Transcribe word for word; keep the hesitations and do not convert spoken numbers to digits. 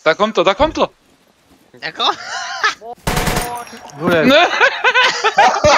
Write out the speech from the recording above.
Da kommt er, da kommt er. Ja, komm. Wo denn? Ne?